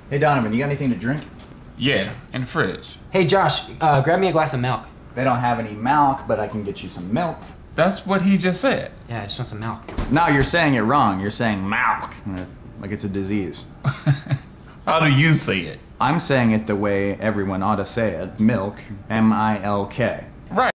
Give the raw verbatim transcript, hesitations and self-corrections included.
Hey Donovan, you got anything to drink? Yeah, in the fridge. Hey Josh, uh, grab me a glass of milk. They don't have any Malk, but I can get you some milk. That's what he just said. Yeah, I just want some milk. No, you're saying it wrong. You're saying Malk, like it's a disease. How do you say it? I'm saying it the way everyone ought to say it. Milk, M I L K. Right.